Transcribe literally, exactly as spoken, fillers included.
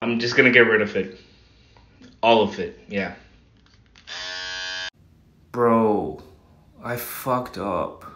I'm just gonna get rid of it. All of it, yeah. Bro, I fucked up.